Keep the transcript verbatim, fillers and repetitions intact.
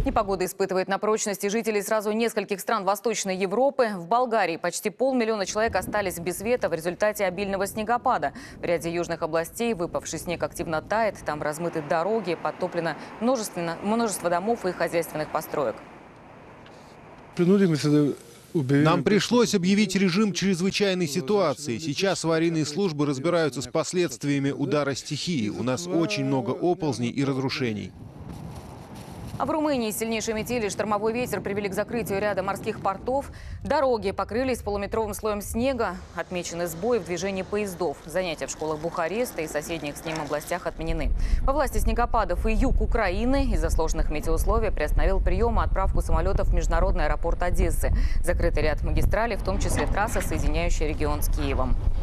Непогода испытывает на прочности жителей сразу нескольких стран Восточной Европы. В Болгарии почти полмиллиона человек остались без света в результате обильного снегопада. В ряде южных областей выпавший снег активно тает. Там размыты дороги, подтоплено множество, множество домов и хозяйственных построек. Нам пришлось объявить режим чрезвычайной ситуации. Сейчас аварийные службы разбираются с последствиями удара стихии. У нас очень много оползней и разрушений. А в Румынии сильнейшие метели и штормовой ветер привели к закрытию ряда морских портов. Дороги покрылись полуметровым слоем снега. Отмечены сбои в движении поездов. Занятия в школах Бухареста и соседних с ним областях отменены. Во власти снегопадов и юг Украины из-за сложных метеоусловий приостановил прием и отправку самолетов в международный аэропорт Одессы. Закрытый ряд магистралей, в том числе трасса, соединяющая регион с Киевом.